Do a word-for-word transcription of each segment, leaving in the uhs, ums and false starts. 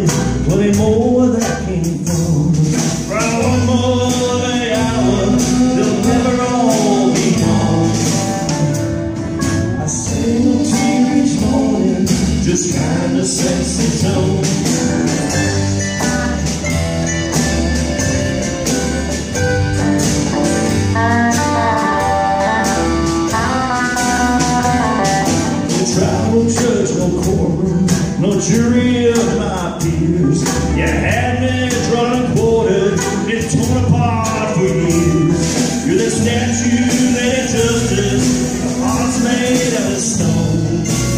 started, plenty more that came from. Right, one more hour, they'll never all be gone. I sing a tear each morning, just kind of sets the tone. No judge, no courtroom, no jury of my peers. You had me drawn and quartered, been torn apart for years. You're the statue that justice, the heart's made out of stone.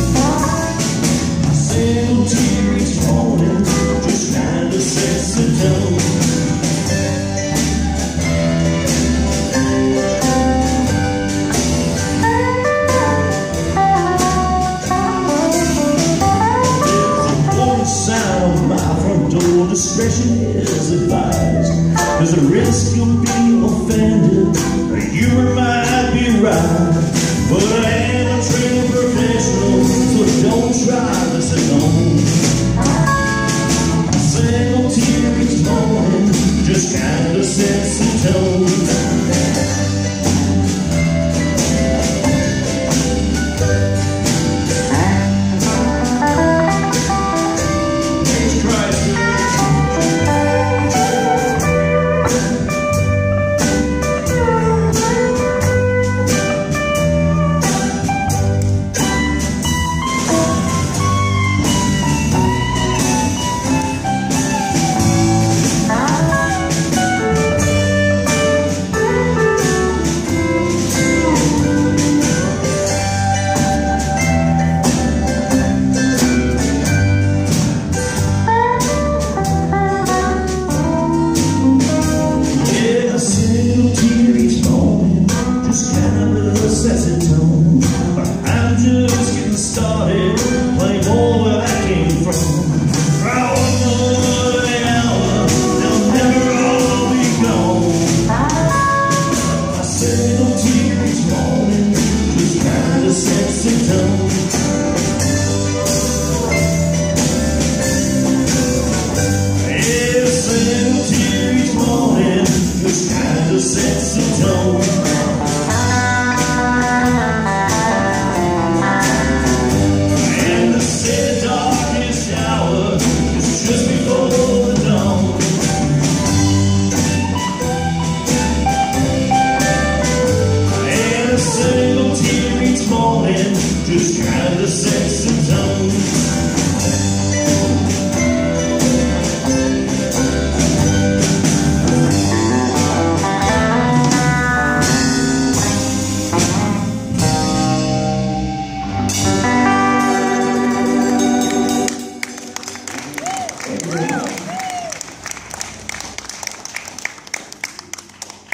A single tear each morning just kind of sets the tone. Discretion is advised. There's a risk you'll be offended, or you might be right. But I am a trained professional, so don't try this alone. A single tear each morning just kind of sets the tone. Just kind of